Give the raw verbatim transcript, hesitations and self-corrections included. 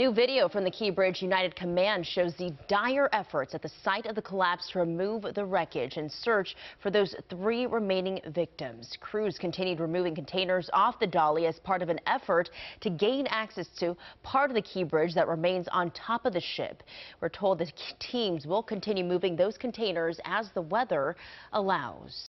New video from the Key Bridge United Command shows the dire efforts at the site of the collapse to remove the wreckage and search for those three remaining victims. Crews continued removing containers off the Dali as part of an effort to gain access to part of the Key Bridge that remains on top of the ship. We're told that teams will continue moving those containers as the weather allows.